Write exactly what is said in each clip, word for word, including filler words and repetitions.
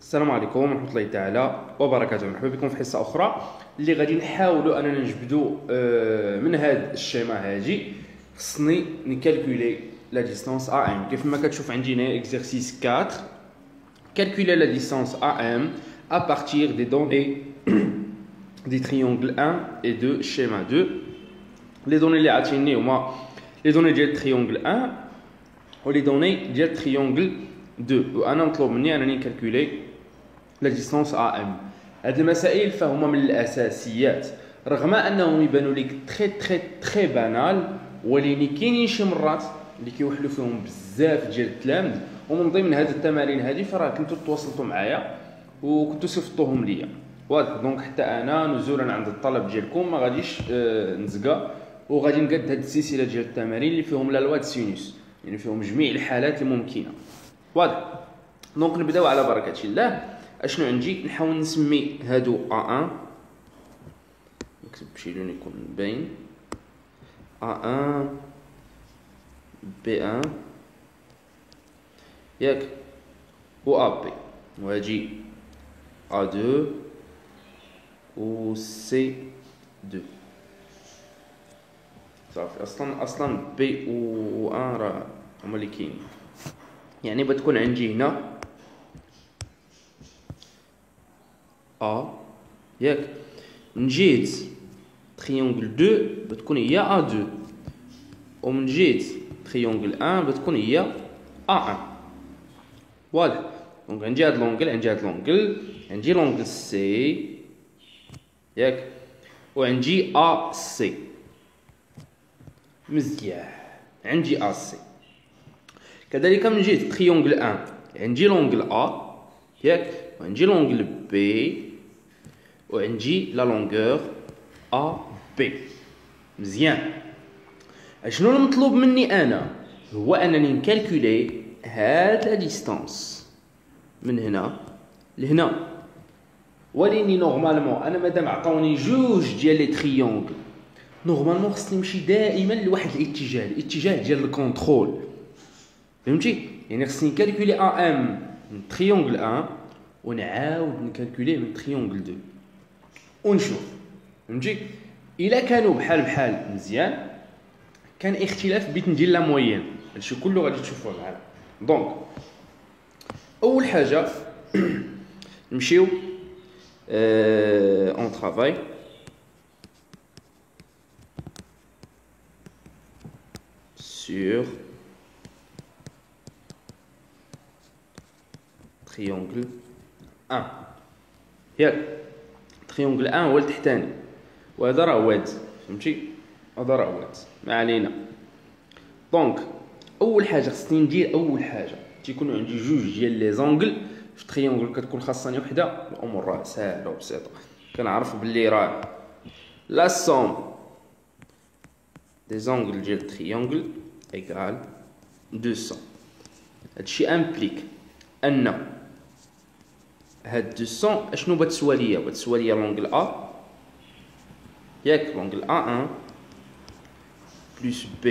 السلام عليكم ورحمة الله تعالى وبركاته. مرحبا بكم في حصة أخرى اللي غادي نحاولوا أننا نجبدوا من هذا الشيما هاجي. خصني نكالكولي لا ديستانس A M. كيف ما كتشوف عندي هنا اكزرسيس quatre. Calculer la distance A M à partir des données des triangles un et deux schéma deux. Les données اللي عطيني هما les données ديال triangle un و les données ديال triangle deux. وأنا مطلوب مني أنني نكالكولي لا ديستانس A M. هاد المسائل فهما من الأساسيات رغم أنهم يبانوا لك تري تري تري بانال، ولكن كاينين شي مرات اللي كيوحلوا فيهم بزاف ديال التلامذ. ومن ضمن هذه التمارين هذه فراه كنتو تواصلتوا معايا وكنتو صيفطوهم ليا واضح. دونك حتى انا نزولا عند الطلب ديالكم ما غاديش آه نزقى، وغادي نقاد هذه السلسله ديال التمارين اللي فيهم لا لوا د سينوس، يعني فيهم جميع الحالات الممكنه واضح. دونك نبداو على بركه الله. اشنو عندي؟ نحاول نسمي هادو A un، نكتب بشي لون يكون باين A un B un ياك و A B، وهاجي A deux و C deux. صافي اصلا اصلا B و un راه هما اللي كاينين، يعني بتكون عندي هنا A ياك من جهة تريونغل deux بتكون هي A deux، ومن جهة تريونغل un بتكون هي A un واضح. دونك عندي هاد لونغل عندي هاد لونغل عندي لونغل سي ياك وعندي ا سي. مزيان عندي ا سي. كذلك من جهة تريونغل un عندي لونغل ا ياك وعندي لونغل بي وعندي لا لونغور ا بي. مزيان. اشنو المطلوب مني انا؟ هو انني نكالكولي هاد لا ديستانس من هنا لهنا، وليني نورمالمون انا مادام عطاوني جوج ديال لي تريونغل نورمالمون خصني نمشي دائما لواحد الاتجاه، الاتجاه ديال الكونترول، فهمتي؟ يعني خصني نكالكولي A M من تريونغل un ونعاود نكالكوليه من تريونغل deux ونشوف، فهمتي؟ الا كانوا بحال بحال مزيان، كان اختلاف بغيت ندير لا موين، هادشي كله غادي تشوفوه معايا. دونك اول حاجه نمشيو اون طرافاي sur triangle un ياك triangle un هو التحتاني وهذا راه واد، فهمتي؟ هذا راه واد ما علينا. دونك اول حاجه خصني ندير اول حاجه تيكونوا عندي جوج ديال لي زونغل في تريونغل كتكون خاصني وحده، الامور راه ساهله وبسيطه. كنعرف باللي راه لا سوم دي زونغل ديال تريونغل ايكال مئتين. هادشي امبليك ان هاد مئتين اشنو بتسوى ليا؟ بتسوى ليا لونغل ا ياك لونغل A un بلس B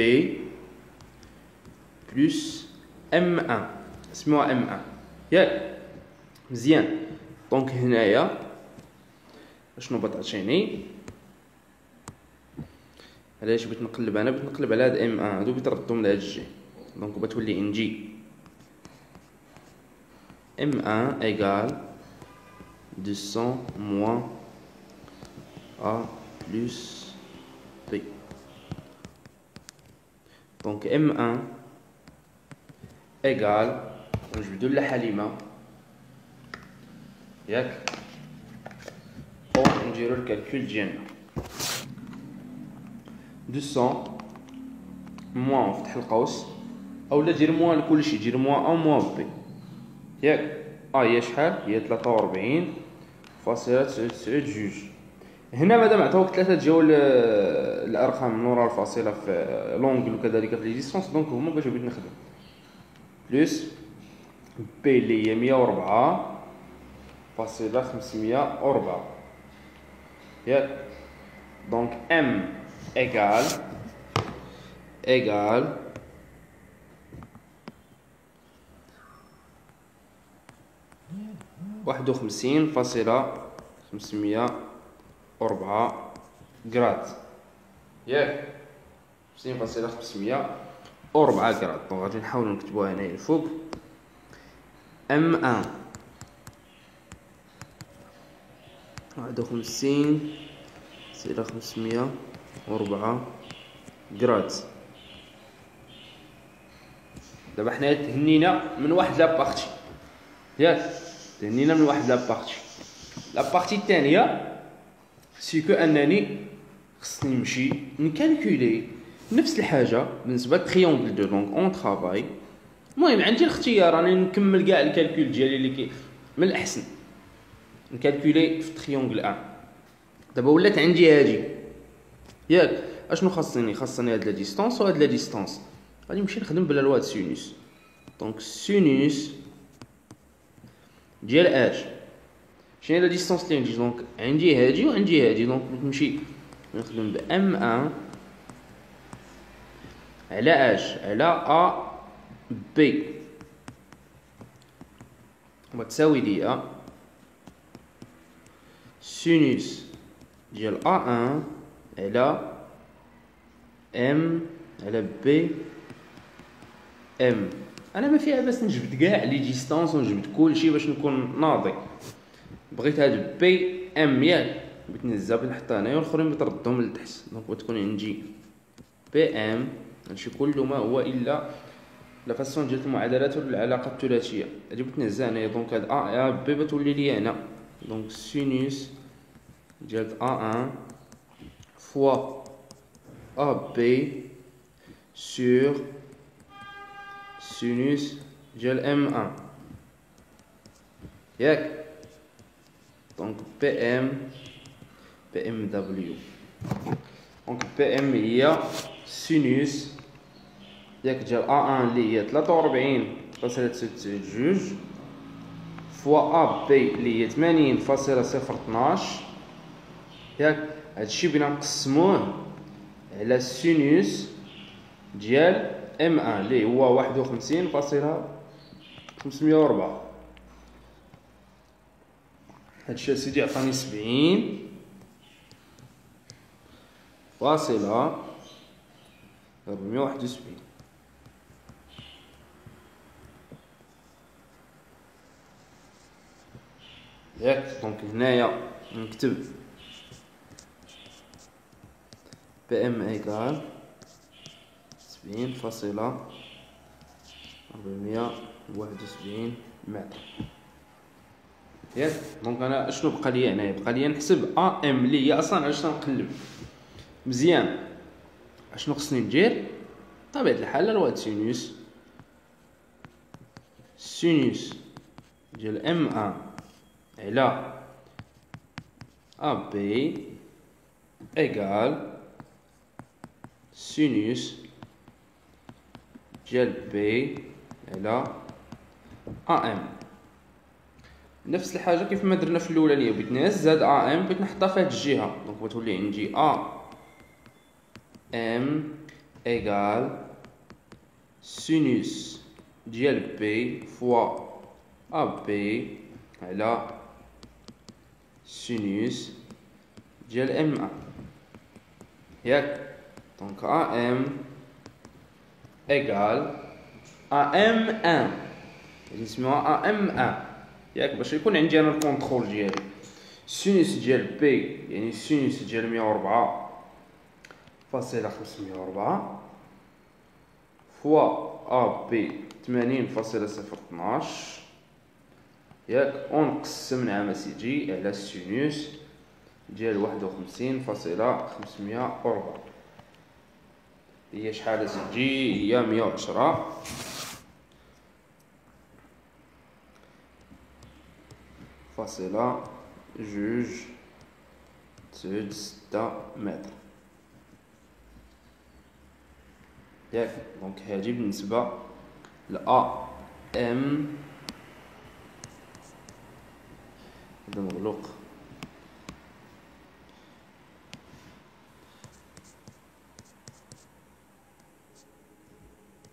بلس M un، اسموها M un ياك مزيان. دونك هنايا اشنو بتعطيني؟ علاش بغيت نقلب؟ انا بغيت نقلب على هاد M un هادو بغيت نردهم لهاد الجهه. دونك بتولي عندي M un ايكال مئتين موان A بلس B. دونك M un ايكال نجبدو لحليمه ياك ونديرو الكالكول ديالنا مئتين موان فتح القوس اولا دير موان لكلشي، دير موان ا موان بي ياك. ا هي شحال؟ هي ثلاثة وأربعين فاصلة تسعة تسعة جوج. هنا مادام عطاوك ثلاثه ديال الارقام من وراء الفاصله في لونغل وكذلك في لي ديستونس، دونك هما باش بغيت نخدم بلس بي اللي هي مية وأربعة فاصلة خمسمية وأربعة ياك. دونك ام ايكال ايكال واحد وخمسين فاصلة خمسمية وربعة غراد، ياك خمسين فاصلة خمسمية وربعة غراد. دونك غادي نحاولو نكتبوها هنايا الفوق. ام ان واحد وخمسين فاصلة خمسمية وربعة غراد. دابا حنايا تهنينا من واحد لابارتي، ياك تهنينا من واحد لابارتي. لابارتي الثانيه سيكو انني خصني نمشي نكالكولي نفس الحاجه بالنسبه لتريونغل دو دونك اون طرافاي. المهم عندي الاختيار راني نكمل كاع الكالكول ديالي اللي كي من الاحسن نكالكولي في تريونغل ان. دابا ولات عندي هادي، ياك اشنو خاصني؟ خاصني هاد لا ديستانس وهاد لا ديستانس. غادي نمشي نخدم بلا لوا د سينوس. دونك سينوس ديال اش شنو هي لا ديستانس اللي عندي؟ دونك عندي هادي وعندي هادي، دونك نمشي نخدم ب ام ان على اش على ا بي وتساوي ليا سينوس ديال ا واحد على ام على بي ام. انا ما فيها باس نجبد كاع لي ديستانس ونجبد كلشي باش نكون ناضي. بغيت هاد بي ام ياك بغيت نهزها بغيت نحطها هنايا والاخرين بغيت نردهم لتحت. دونك غتكون عندي بي ام هادشي كله ما هو الا لا فاسون ديال المعادلات ولا العلاقه الثلاثيه. هادي بغيت نهزها هنايا. دونك هاد ا بي بتولي لي هنا. دونك سينوس ديال ا واحد فوا ا بي سور سينوس ديال ام واحد، ياك دونك بي ام بي ام دبليو. دونك بي ام هي سينوس ياك ديال ا واحد اللي هي ثلاثة وأربعين فاصلة تسعة وتسعين جوج فوا ا بي اللي هي ثمانين فاصلة صفر اثناش، ياك هادشي بغينا نقسموه على سينوس ديال ام واحد اللي هو واحد وخمسين فاصلة خمسمية وربعة. هادشي اسيدي عطاني سبعين فاصلة ربعمية واحد وسبعين. ياك دونك هنايا نكتب بي ام ايكال سبعين فاصلة ربعمية واحد وسبعين متر، ياك دونك انا اشنو بقى لي هنايا؟ بقى لي نحسب ا ام اللي هي اصلا علاش نقلب مزيان. اشنو خصني ندير؟ بطبيعه الحال لوا سينوس سينوس ديال ام واحد على ا بي ايكال سينوس ديال بي على ا ام. نفس الحاجه كيف ما درنا في الاولانيه، بغيت نهز زاد ا ام بغيت نحطها في هاد الجهه. دونك غتولي عندي ا ام ايكال سينوس ديال بي فوا ا بي على سينوس ديال ام واحد، ياك دونك ا ام ايكال ا ام واحد يعني نسميوها ا ام واحد، ياك باش يكون عندي انا الكونترول ديالي. سينوس ديال بي يعني سينوس ديال مية وربعة فاصلة خمسمية وربعة فوا ا بي ثمانين فاصلة صفر اثناش، ياك ونقسم نعم اسيدي على السينوس ديال واحد وخمسين فاصلة خمسمية وربعة هي شحال اسيدي؟ هي مية وعشرة فاصلة جوج تسعود ستة متر، ياك دونك هادي بالنسبة لأ ام. هذا مغلوق.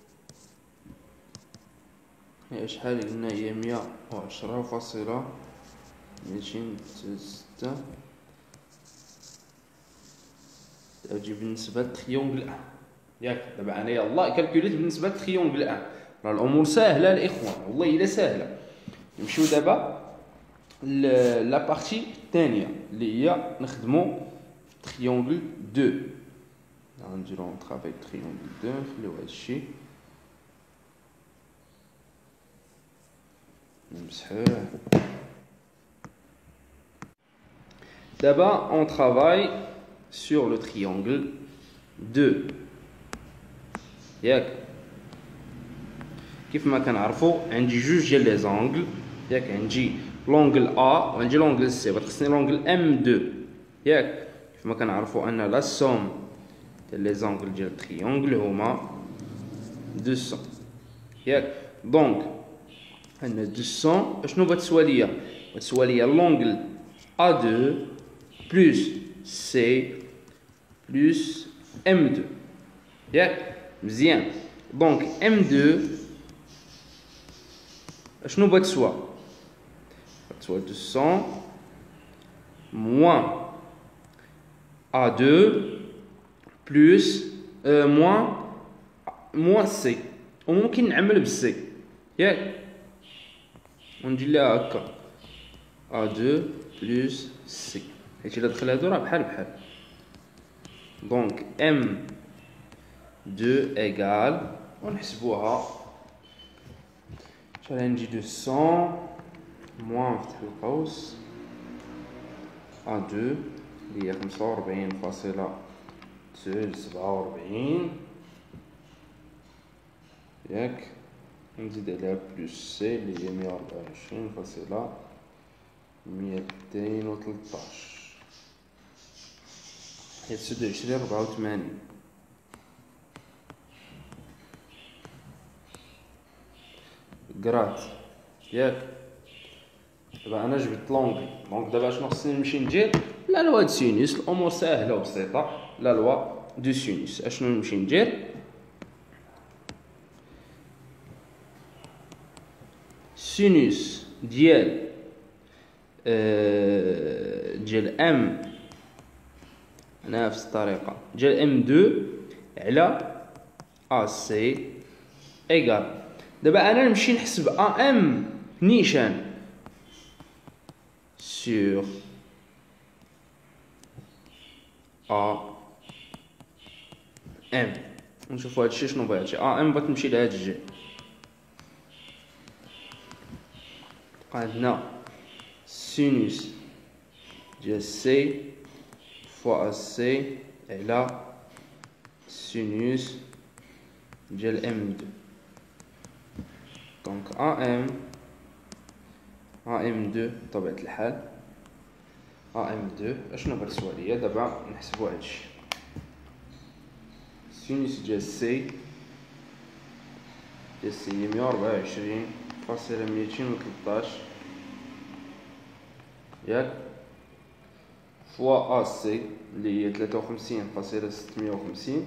هي شحال قلنا؟ هي مية وعشرة فاصلة ميتين ستة تجي بالنسبة لتريونغل أن. ياك دابا أنا يلاه كالكوليت بالنسبة لتريونغل أن. راه الأمور ساهلة الإخوان، والله إلا ساهلة. نمشيو دابا لا بارتي الثانية اللي هي نخدمو تريونغل دو. غنديرو نطرافاي تريونغل دو، نخليو هادشي نمسحوه. D'abord, on travaille sur le triangle deux. ياك كيف ما كنعرفوا عندي جوج ديال لي زونغل. ياك عندي لونغل A وعندي لونغل C، وخصني لونغل إم deux. ياك كيف ما كنعرفوا ان لا سوم ديال لي زونغل ديال التريونغل هما deux cents. ياك دونك عندنا deux cents اشنو بغتسوى ليا؟ بغتسوى ليا لونغل A deux plus C plus إم deux. ياك مزيان. دونك إم deux اشنو بغتسوى؟ بغتسوى deux cents moins A deux plus euh, moins moins C. وممكن نعمل بالسي ياك وندير لها هكا A deux plus C، حيت الا دخل هادو راه بحال بحال. دونك إم deux égal ونحسبوها. شحال عندي deux cents موان نفتح القوس A deux اللي هي خمسة وربعين فاصلة سبعة وربعين. ياك نزيد عليها بلوس سي اللي هي مية وربعة وعشرين فاصلة ميتين وتلطاش، هي ستة وعشرين ربعة وثمانين. كرات. ياك دابا انا جبت لونغل، دونك دابا شنو خصني نمشي ندير؟ لا لوا دو سينوس. الامور ساهله وبسيطه. لا لوا دو سينوس اشنو نمشي ندير؟ سينوس ديال آه ديال ام نفس الطريقه ديال ام deux على ا سي ايكال. دابا انا نمشي نحسب ا ام نيشان sur A M. نشوفوا هادشي شنو بغيتي. A M بغات تمشي لهاد الجهة. عندنا سينوس ديال سي فوا سي على سينوس ديال ام deux. دونك A M A M deux بطبيعة الحال A M deux اشنو بغتسوى ليا؟ دابا نحسبو هادشي. سينوس ديال سي ديال سي هي مية وربعة وعشرين فاصلة ميتين وتلطاش ياك فوا ا سي اللي هي ثلاثة وخمسين فاصلة ستمية وخمسين،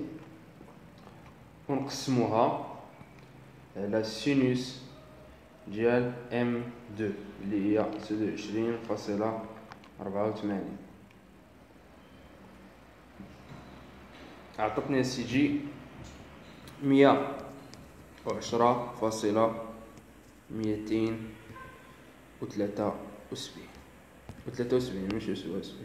ونقسموها على سينوس ديال ام deux اللي هي ستة وعشرين فاصلة ربعة وثمانين. عطتني سيجي مية وعشرة فاصلة ميتين وثلاثة وسبعين وثلاثة وسبعين ماشي سبعة وسبعين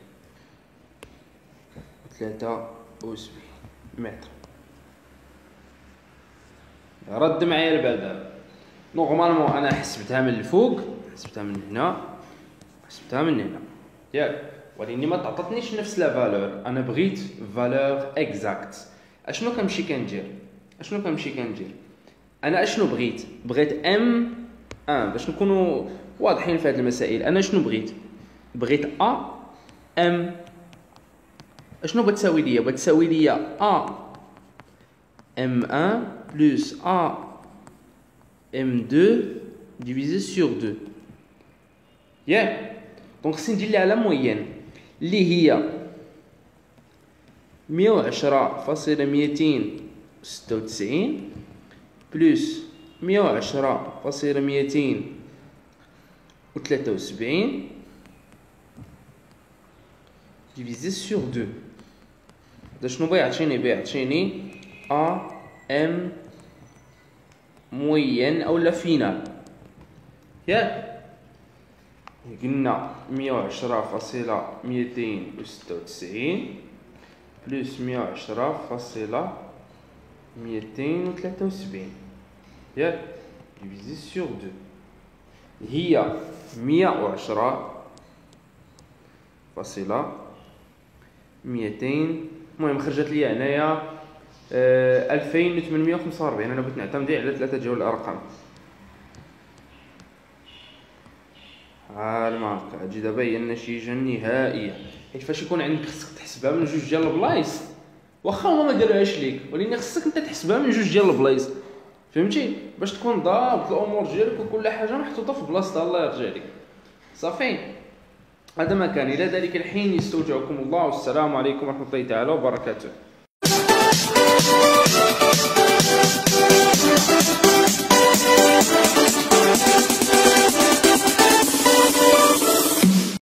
وثلاثة وسبعين متر. رد معايا البال دابا. نورمالمون انا حسبتها من الفوق، حسبتها من هنا، حسبتها من هنا ياك، ولكن ما تعطتنيش نفس لا فالور. انا بغيت فالور اكزاكت. اشنو كنمشي كندير؟ اشنو كنمشي كندير؟ انا اشنو بغيت؟ بغيت ام واحد باش نكونوا واضحين في هذه المسائل. انا شنو بغيت؟ بغيت ا ام اشنو بتساوي ليا؟ بتساوي ليا ا ام واحد بلس ا ام deux divisé sur deux. ياك دونك خصني ندير لها على موين اللي هي مية وعشرة فاصلة ميتين وستة وتسعين بلس مية وعشرة فاصلة ميتين وثلاثة وسبعين ديفيزي سور دو. هذا شنو بغا يعطيني؟ بغا يعطيني ا ام موين اولا فينال ياك. قلنا مية وعشرة فاصلة ميتين وستة وتسعين بلس مية وعشرة فاصلة ميتين وثلاثة وسبعين ياك ديفيزي سور دو هي مية وعشرة فاصلة ميتين. المهم خرجت لي هنايا ألفين وثمنمية وخمسة وأربعين. انا بغيت نعتمد على ثلاثه ديال الارقام. ها الماركه غتجي دابا هي النتيجه النهائيه، حيت فاش يكون عندك خصك تحسبها من جوج ديال البلايص، واخا هما ما داروهاش ليك، ولكن خصك انت تحسبها من جوج ديال البلايص، فهمتي؟ باش تكون ضابط الامور ديالك وكل حاجه محطوطه في بلاصتها. الله يرجع لك. صافي، هذا ما كان. الى ذلك الحين يستودعكم الله، والسلام عليكم ورحمه الله تعالى وبركاته.